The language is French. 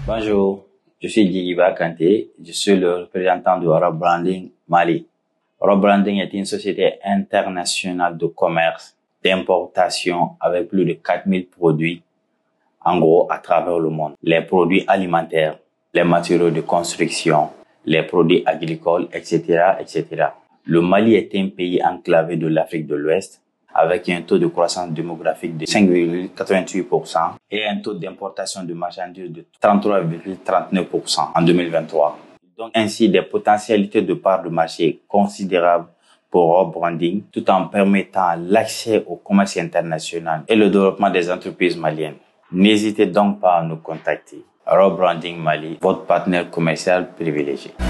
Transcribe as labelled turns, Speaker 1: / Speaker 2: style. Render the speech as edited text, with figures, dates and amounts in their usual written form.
Speaker 1: Bonjour, je suis Djigiba Kanté, je suis le représentant de Rob Branding Mali. Rob Branding est une société internationale de commerce, d'importation avec plus de 4000 produits, en gros, à travers le monde. Les produits alimentaires, les matériaux de construction, les produits agricoles, etc., etc. Le Mali est un pays enclavé de l'Afrique de l'Ouest, avec un taux de croissance démographique de 5,88% et un taux d'importation de marchandises de 33,39% en 2023. Donc ainsi des potentialités de part de marché considérables pour Rob Branding, tout en permettant l'accès au commerce international et le développement des entreprises maliennes. N'hésitez donc pas à nous contacter. Rob Branding Mali, votre partenaire commercial privilégié.